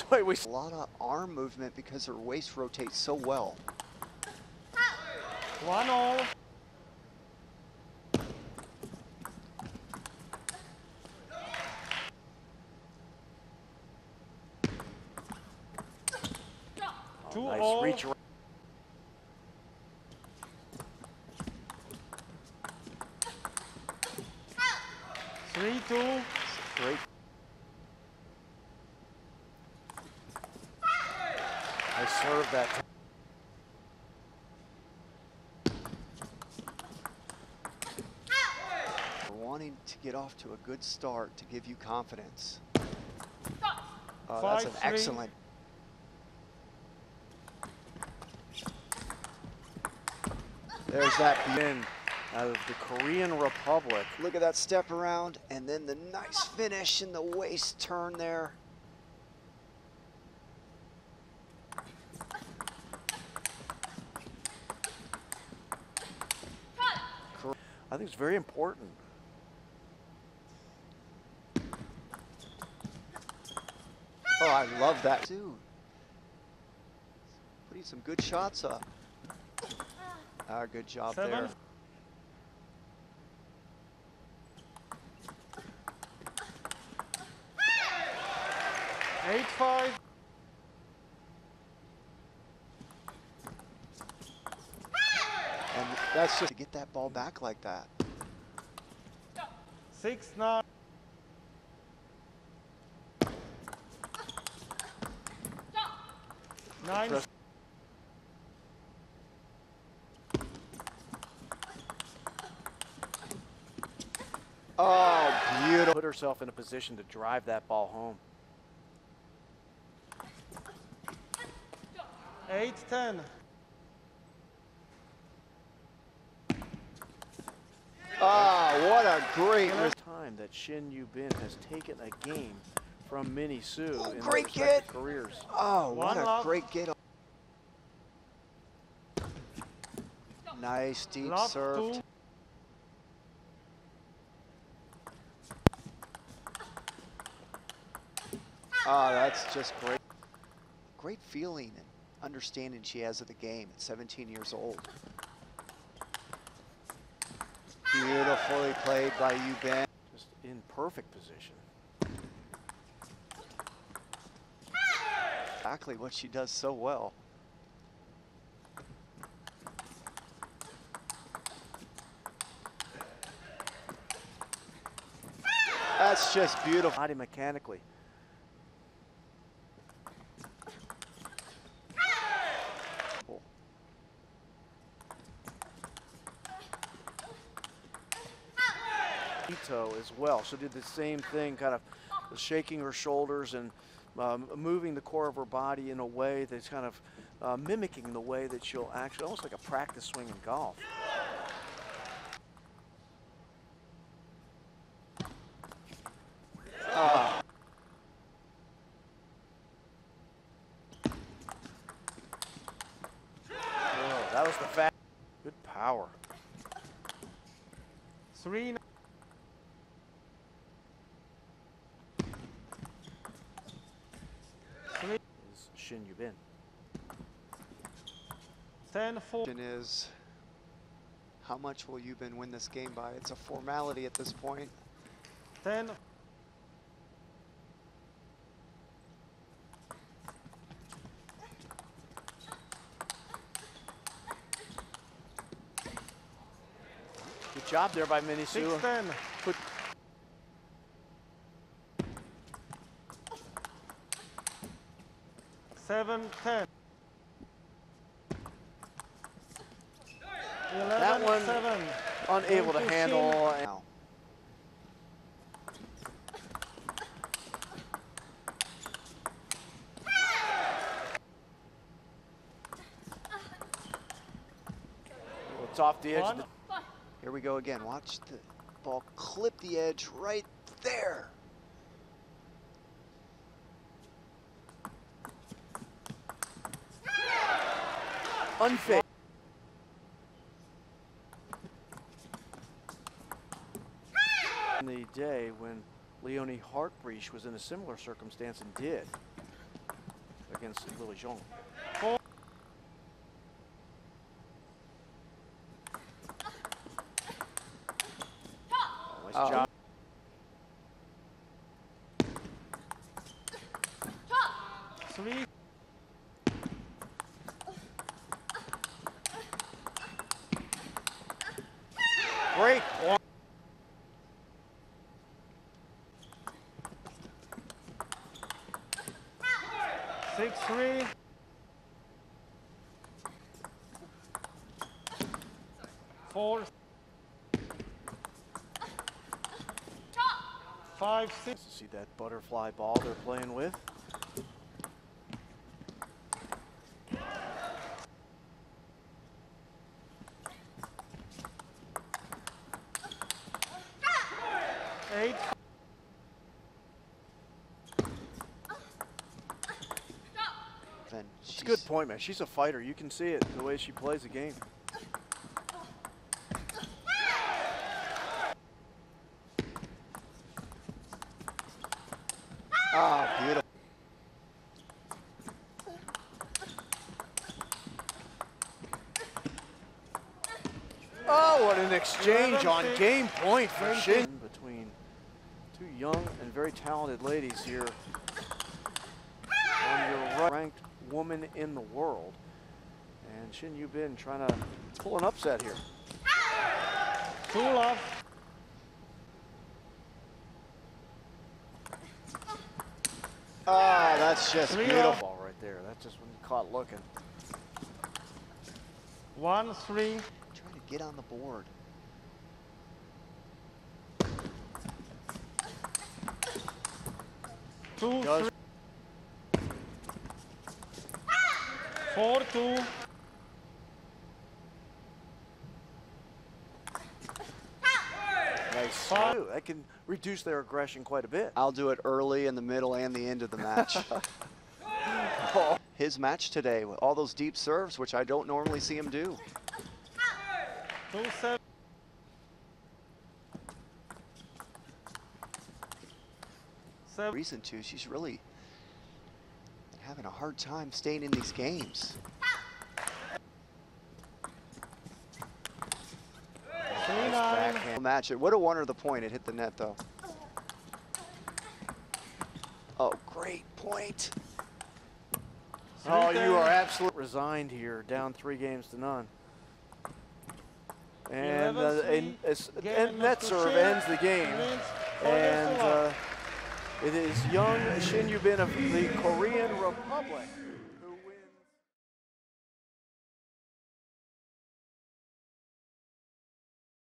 why we A lot of arm movement because her waist rotates so well. 1-0. nice reach around. Three-two. Great. I serve that. Wanting to get off to a good start to give you confidence. That's an 5-3. excellent. There's that. In out of the Korean Republic. Look at that step around, and then the nice finish in the waist turn there. I think it's very important. Oh, I love that too. Putting some good shots up. Good job 7. there. Eight, 5. And that's just to get that ball back like that. 6-9. Nine. Oh, beautiful. Put herself in a position to drive that ball home. 8-10. Oh, what a great Time that Shin Yu-bin has taken a game from Minnie Su in their great respective get. careers. Oh, what One a love. great get. Nice deep Love serve. 2. Oh, that's just great. Great feeling and understanding she has of the game at 17 years old. Beautifully played by Yu-bin. Just in perfect position. Exactly what she does so well. That's just beautiful. Body mechanically. Ito as well. She'll do the same thing, kind of shaking her shoulders and moving the core of her body in a way that's kind of mimicking the way that she'll actually, almost like a practice swing in golf. Oh, that was the fast. Good power. 3. Is Shin Yu-bin. 10-4. Question is, how much will Yu-bin win this game by? It's a formality at this point. 10. Good job there by Minnie Su. 6-10. Put 7-10. that one 11-7. unable to Into handle. Now, It's off the edge of the. here we go again. Watch the ball clip the edge right there. Unfair. In the day when Leonie Hartbreach was in a similar circumstance and did. against Lily Zhong. Four. Nice Oh. job. 3. Great. 6-3. 4. 5-6. See that butterfly ball they're playing with? Eight. Then It's a good point, man. She's a fighter. You can see it the way she plays the game. Ah, beautiful. Oh, what an exchange on 11-6. game point for Shin. Between two young and very talented ladies here. On your right, ranked woman in the world. And Shin Yubin trying to pull an upset here. 2 love. Ah, that's just 3 beautiful. love. Ball right there. That's just when you caught looking. 1-3. Trying to get on the board. Does 4-2. nice. That can reduce their aggression quite a bit. I'll do it early, in the middle, and the end of the match. His match today with all those deep serves, which I don't normally see him do. 2-7. Reason to, she's really having a hard time staying in these games. 3-9. Backhand. Match it. Would have won her the point. It hit the net though. Oh, great point. Oh, you are absolutely resigned here, down 3 games to none. And, 11-3. and that serve ends the game. And it is young Shin Yubin of the Korean Republic.